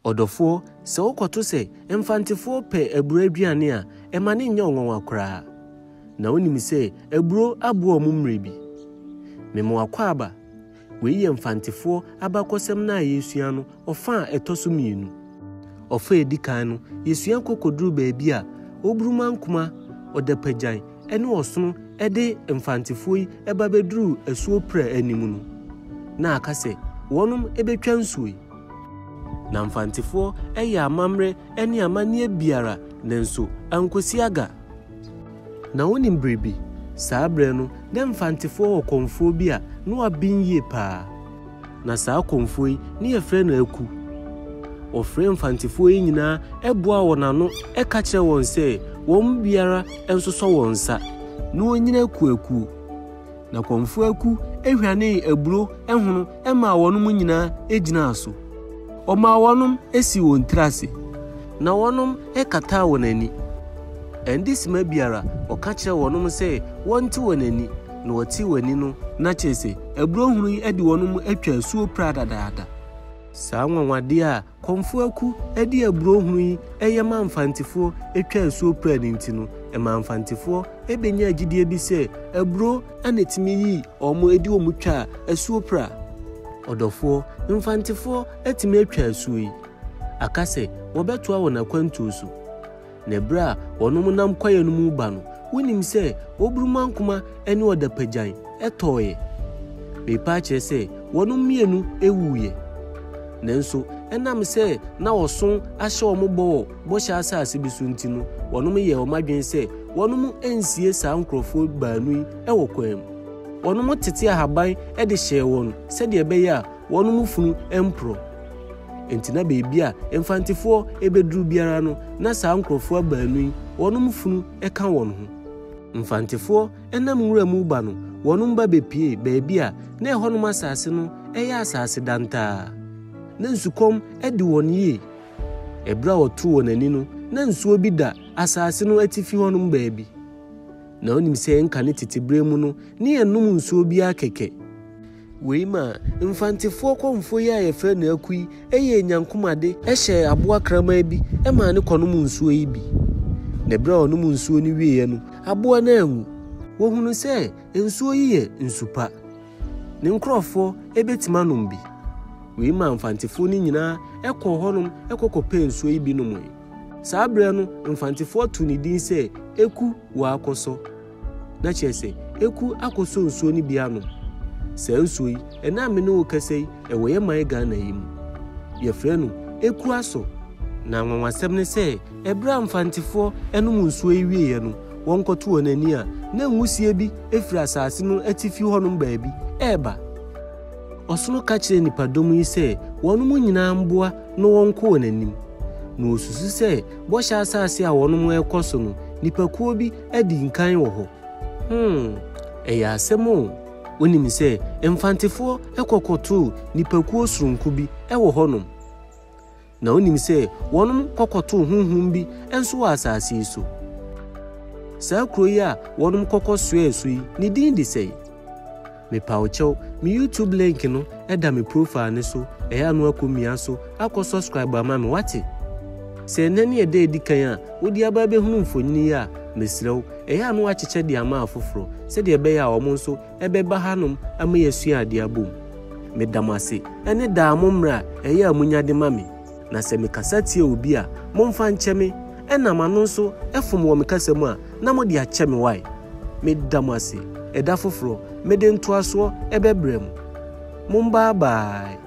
Odofo se wokoto se mfantefo pe eburo aduane a ema ne nya onwanwa kora na wonim se eburo abo omumre bi memo akwaba we ye mfantefo abakosem na yesua no ofa etoso mienu ofa edikan no yesua kokoduru baabi a obruma nkuma odapajan ene osono ede mfantefo yi eba beduru asuo pra animu no na akase wonum ebetwa nsuo na mfantefo eya amamre ene amane biara nenso ankosi aga na wonim bribi saa bre no dem mfantefo okonfo bi a no abinye pa na saa konfo yi ne yefre na aku ofre mfantefo yi nyina eboa wonano eka kire won se won biara ensoso won sa no onyina aku na konfo aku ehwane eburo ehunu ema wonum nyina ejina aso Oma wonum esi won trase na wonum ekata wonani endis ma biara okakire wonum se wonti wonani na woti wani no na chese eburo hunu edi wonum atwa suo prada dada saa nwanwade a konfo aku edi eburo hunu eyema mfantefo atwa suo prada ntino ema mfantefo ebenya agidie bi se eburo anetimi yi omo edi omutwa asuo pra Odofo mfantefo etime atwa asuo yi akase wobetoa wona kwantu so na bra wonum nam kwaye no mu ba no wonim se obruma nkuma ene odapajan etoye bepa kire se wonum mienu ewuye nenso enam se na woson ahye ombo bo hya asase bi so ntino wonum ye omadwen se wonum ensie saa nkrofo baanu ewo kwam wonum tete ahaban ede hye won se de beya wonum funu empro entina beebi a mfantefo ebeduru biara no na saa nkrofo baanu wonum funu eka won ho mfantefo enam nwura mu ba no wonum ba bepie beebi a na ehonum asase no eya asase danta na nsukom edi won yi ebra otu wonani no na nsuo bi da asase no atifi honum beebi na onim se enka ne titibre mu no ne enum nsuo bi akeke weima mfantefo konfo ya yefe na akui eye nyankomade ehye aboa krama bi ema ne konum nsuo yi bi na bra onum nsuo ni wiye no aboa na anwu wohunu se nsuo yi ye nsupa ne nkrofo ebetima nom bi weima mfantefo ni nyina ekọ honum ekokope nsuo yi bi nom saa bre no mfantefo tu ni din se eku wa akoso na chese eku akoso nsuo ni bia no saa nsuo yi ena me no kase ewo ye man Ghana yim ye frɛ no eku aso na nwanwasɛm ne se ebra mfantefo enum nsuo yi wiye no wonkoto wonani a na nwusie bi efiri asase no atifi honum baabi eba osono ka kire nipadom yi se wonum nyina mboa no wonko wonanim na osusu se bo hya asase a wonum ekoso no nipakuo bi adi nkan wo ho eya asemo wonim se mfantefo ekokoto nipakuo surunku bi ewo honum na wonim se wonum kokoto hunhum bi enso wa asase so saa kuro ya wonum kokoso esu yi ni din di sei me paucho mi YouTube link no eda me profile ne so eya no akomia so akọ subscribe ama me wate se nani ede edikan a wodi aba be hunu mfonyini a mesrew eya no acheche di ama afoforo se de ebe ya omo nso ebe ba hanom ama yesu ade abom me damase ene da amomra eya amunyade mame na se me kasatie obi a momfa ncheme ena mano nso efom wo me kasam a na mo de ache me wai me damase eda foforo me de ntoaso ebe brem mumba bye